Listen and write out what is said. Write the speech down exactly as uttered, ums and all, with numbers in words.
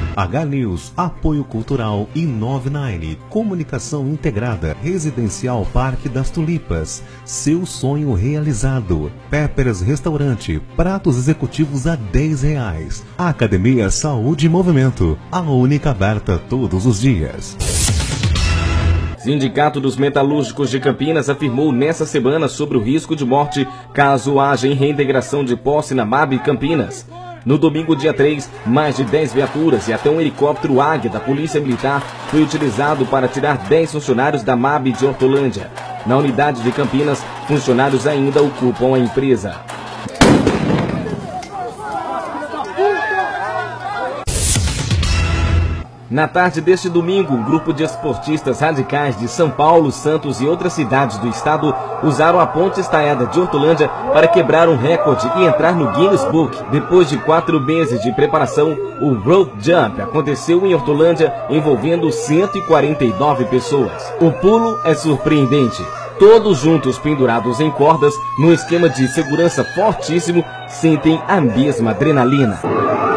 H-News, Apoio Cultural e nove nove, Comunicação Integrada, Residencial Parque das Tulipas, seu sonho realizado. Peppers Restaurante, pratos executivos a dez reais. Academia Saúde e Movimento, a única aberta todos os dias. Sindicato dos Metalúrgicos de Campinas afirmou nessa semana sobre o risco de morte caso haja reintegração de posse na M A B Campinas. No domingo, dia três, mais de dez viaturas e até um helicóptero Águia da Polícia Militar foi utilizado para tirar dez funcionários da M A B de Hortolândia. Na unidade de Campinas, funcionários ainda ocupam a empresa. Na tarde deste domingo, um grupo de esportistas radicais de São Paulo, Santos e outras cidades do estado usaram a ponte estaiada de Hortolândia para quebrar um recorde e entrar no Guinness Book. Depois de quatro meses de preparação, o Road Jump aconteceu em Hortolândia, envolvendo cento e quarenta e nove pessoas. O pulo é surpreendente. Todos juntos pendurados em cordas, num esquema de segurança fortíssimo, sentem a mesma adrenalina.